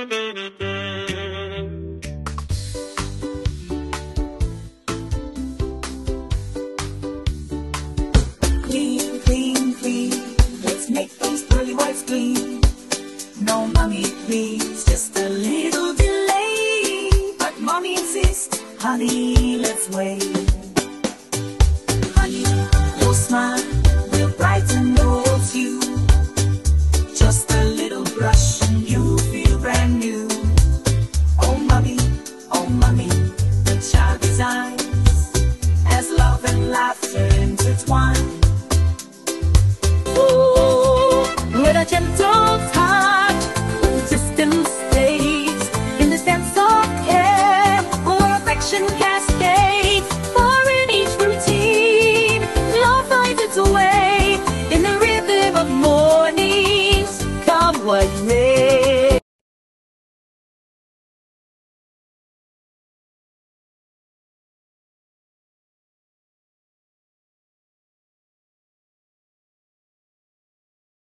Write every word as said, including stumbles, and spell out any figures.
Clean, clean, clean. Let's make those pearly whites clean. No, mommy, please, just a little delay. But mommy insists, honey, let's wait. Honey, your smile will brighten those you. Just a little brush and you feel brand new. Oh, mommy, oh, mommy, the child designs as love and laughter intertwine. Oh, with a gentle touch, distance stays in the sense of care, or affection cascades. For in each routine, love finds its way in the rhythm of mornings. Come what may.